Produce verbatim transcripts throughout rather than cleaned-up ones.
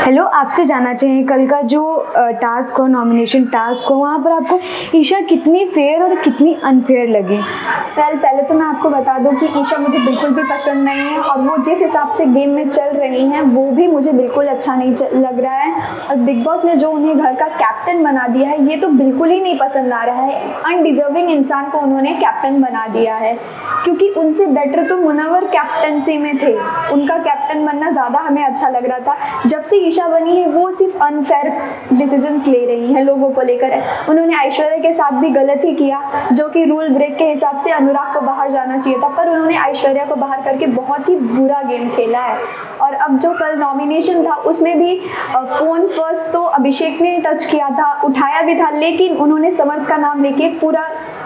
Hello, आपसे जानना चाहिए कल का जो टास्क हो, नॉमिनेशन टास्क हो, वहाँ पर आपको ईशा कितनी फेयर और कितनी अनफेयर लगी? पहले पहले तो मैं आपको बता दूं कि ईशा मुझे बिल्कुल भी पसंद नहीं है और वो जिस हिसाब से गेम में चल रही हैं वो भी मुझे बिल्कुल अच्छा नहीं लग रहा है। और बिग बॉस ने जो उन्हें घर का कैप्टन बना दिया है ये तो बिल्कुल ही नहीं पसंद आ रहा है। अनडिजर्विंग इंसान को उन्होंने कैप्टन बना दिया है, क्योंकि उनसे बेटर तो मुनव्वर कैप्टनसी में थे। उनका कैप्टन बनना ज़्यादा हमें अच्छा लग रहा था। जब से ईशा बनी है वो सिर्फ अनफेयर डिसीजंस ले रही हैं लोगों को लेकर। उन्होंने ऐश्वर्या के साथ भी गलत ही किया, जो कि रूल ब्रेक के हिसाब से अनुराग को बाहर जाना चाहिए था, पर उन्होंने ऐश्वर्या को बाहर करके बहुत ही बुरा गेम खेला है। और अब जो कल नॉमिनेशन था उसमें भी फोन फर्स्ट तो अभिषेक ने टच किया था, उठाया भी था, लेकिन उन्होंने समर्थ का नाम लेके पूरा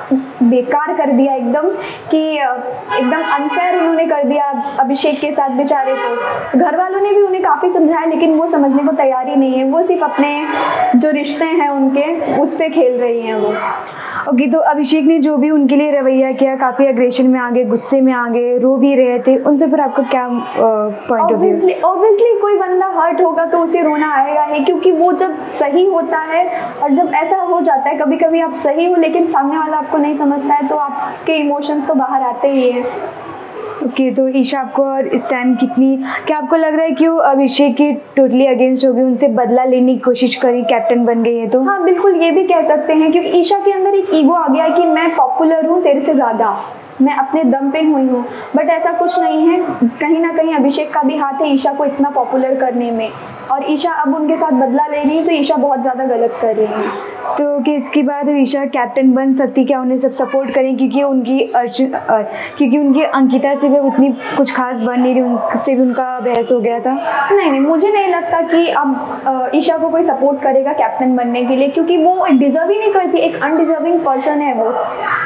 बेकार कर दिया एकदम, कि एकदम अनफेयर उन्होंने कर दिया अभिषेक के साथ बेचारे को। घर वालों ने भी उन्हें काफ़ी समझाया लेकिन वो समझने को तैयार ही नहीं है। वो सिर्फ अपने जो रिश्ते हैं उनके उस पर खेल रही हैं वो। ओके, तो अभिषेक ने जो भी उनके लिए रवैया किया, काफ़ी एग्रेशन में आ गए, गुस्से में आ गए, रो भी रहे थे, उनसे फिर आपका क्या पॉइंट ऑफ व्यू? ऑब्वियसली कोई बंदा हर्ट होगा तो उसे रोना आएगा ही, क्योंकि वो जब सही होता है और जब ऐसा हो जाता है कभी कभी आप सही हो लेकिन सामने वाला आपको नहीं समझता है तो आपके इमोशंस तो बाहर आते ही हैं। ओके okay, तो ईशा आपको और इस टाइम कितनी, क्या आपको लग रहा है कि वो अभिषेक की टोटली अगेंस्ट होगी, उनसे बदला लेने की कोशिश करी, कैप्टन बन गई है? तो हाँ बिल्कुल, ये भी कह सकते हैं, क्योंकि ईशा के अंदर एक ईगो आ गया है कि मैं पॉपुलर हूँ तेरे से ज़्यादा, मैं अपने दम पे हुई हूँ। बट ऐसा कुछ नहीं है, कहीं ना कहीं अभिषेक का भी हाथ है ईशा को इतना पॉपुलर करने में, और ईशा अब उनके साथ बदला ले रही है तो ईशा बहुत ज़्यादा गलत कर रही है। तो कि इसके बाद ईशा कैप्टन बन सकती, क्या उन्हें सब सपोर्ट करें? क्योंकि उनकी अर्जुन क्योंकि उनकी अंकिता से भी उतनी कुछ खास बन नहीं रही, उनसे भी उनका बहस हो गया था। नहीं नहीं, मुझे नहीं लगता कि अब ईशा को कोई सपोर्ट करेगा कैप्टन बनने के लिए, क्योंकि वो डिजर्व ही नहीं करती, एक अनडिजर्विंग पर्सन है वो।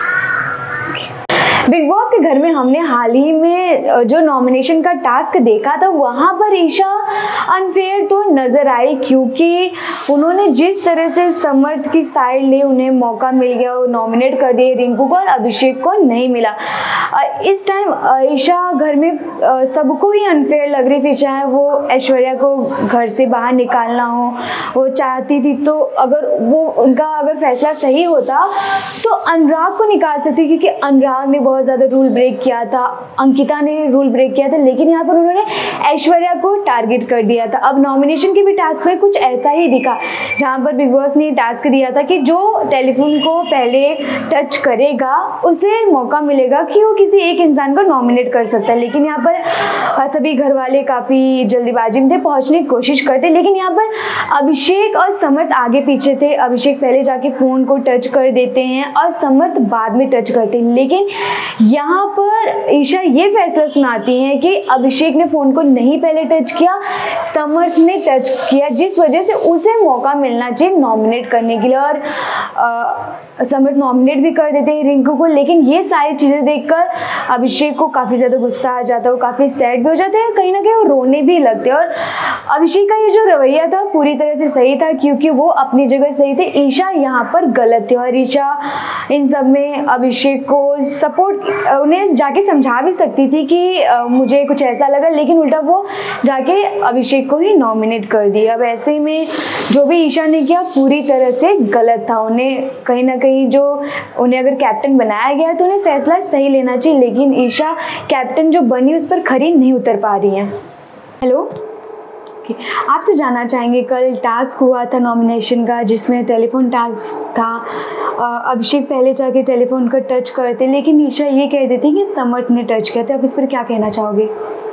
बिग बॉस के घर में हमने हाल ही में जो नॉमिनेशन का टास्क देखा था वहाँ पर ईशा अनफेयर तो नज़र आई, क्योंकि उन्होंने जिस तरह से समर्थ की साइड ली, उन्हें मौका मिल गया, वो नॉमिनेट कर दिए रिंकू को और अभिषेक को नहीं मिला। इस टाइम ईशा घर में सबको ही अनफेयर लग रही थी, चाहे वो ऐश्वर्या को घर से बाहर निकालना हो, वो चाहती थी तो अगर वो उनका अगर फैसला सही होता तो अनुराग को निकाल सकती, क्योंकि अनुराग ने बहुत ज़्यादा रूल ब्रेक किया था, अंकिता ने रूल ब्रेक किया था, लेकिन यहाँ पर उन्होंने ऐश्वर्या को टारगेट कर दिया था। अब नॉमिनेशन के भी टास्क में कुछ ऐसा ही दिखा, जहाँ पर बिग बॉस ने टास्क दिया था कि जो टेलीफोन को पहले टच करेगा उसे मौका मिलेगा कि वो किसी एक इंसान को नॉमिनेट कर सकता है। लेकिन यहाँ पर सभी घर वाले काफ़ी जल्दीबाजी में थे, पहुँचने की कोशिश करते, लेकिन यहाँ पर अभिषेक और समर्थ आगे पीछे थे। अभिषेक पहले जाके फ़ोन को टच कर देते हैं और समर्थ बाद में टच करते हैं, लेकिन यहाँ पर ईशा ये फैसला सुनाती हैं कि अभिषेक ने फ़ोन को नहीं पहले टच किया, समर्थ ने टच किया, जिस वजह से उसे मौका मिलना चाहिए नॉमिनेट करने के लिए। और आ, समर्थ नॉमिनेट भी कर देते हैं रिंकू को, लेकिन ये सारी चीज़ें देखकर अभिषेक को काफ़ी ज़्यादा गुस्सा आ जाता है, वो काफ़ी सैड भी हो जाते हैं, कहीं ना कहीं वो रोने भी लगते हैं। और अभिषेक का ये जो रवैया था पूरी तरह से सही था, क्योंकि वो अपनी जगह सही थे, ईशा यहाँ पर गलत थी। और ईशा इन सब में अभिषेक को सपोर्ट, उन्हें जाके समझा भी सकती थी कि आ, मुझे कुछ ऐसा लगा, लेकिन उल्टा वो जाके अभिषेक को ही नॉमिनेट कर दिया। अब ऐसे में जो भी ईशा ने किया पूरी तरह से गलत था। उन्हें कहीं ना कहीं जो उन्हें अगर कैप्टन बनाया गया तो उन्हें फैसला सही लेना चाहिए, लेकिन ईशा कैप्टन जो बनी उस पर खरी नहीं उतर पा रही है। हेलो, आपसे जानना चाहेंगे कल टास्क हुआ था नॉमिनेशन का, जिसमें टेलीफोन टास्क था। अभिषेक पहले जाके टेलीफोन को टच करते, लेकिन ईशा ये कह देती कि समर्थ ने टच किया था। आप इस पर क्या कहना चाहोगे?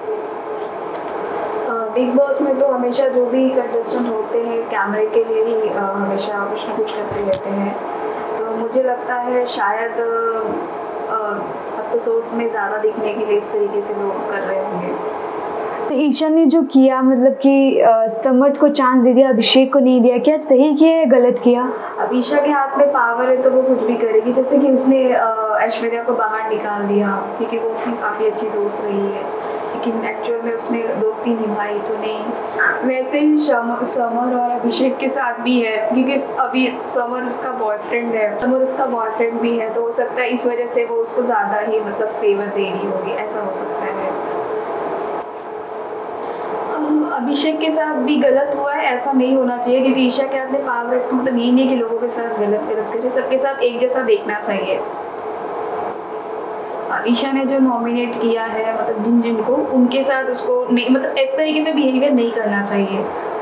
बिग बॉस में तो हमेशा जो भी कंटेस्टेंट होते हैं कैमरे के लिए ही आ, हमेशा कुछ ना कुछ करते रहते हैं, तो मुझे लगता है शायद एपिसोड्स में ज़्यादा दिखने के लिए इस तरीके से लोग कर रहे होंगे। तो ईशा ने जो किया, मतलब कि समर्थ को चांस दे दिया, अभिषेक को नहीं दिया, क्या सही किया या गलत किया? अब ईशा के हाथ में पावर है तो वो कुछ भी करेगी, जैसे कि उसने ऐश्वर्या को बाहर निकाल दिया क्योंकि वो उसकी काफ़ी अच्छी दोस्त रही है, लेकिन एक्चुअल में उसने दोस्ती निभाई तो नहीं। वैसे ही समर और अभिषेक के साथ भी है, क्योंकि अभी समर उसका बॉयफ्रेंड है, समर उसका बॉयफ्रेंड भी है, तो हो सकता है इस वजह से वो उसको ज़्यादा ही मतलब फेवर दे रही होगी, ऐसा हो सकता है। अभिषेक के साथ भी गलत हुआ है, ऐसा नहीं होना चाहिए, क्योंकि ईशा के हाथ में पावर है, इसका मतलब ये नहीं है कि लोगों के साथ गलत गलत करे, सबके साथ एक जैसा देखना चाहिए। ईशा ने जो नॉमिनेट किया है मतलब जिन जिन को, उनके साथ उसको नहीं मतलब इस तरीके से बिहेवियर नहीं करना चाहिए।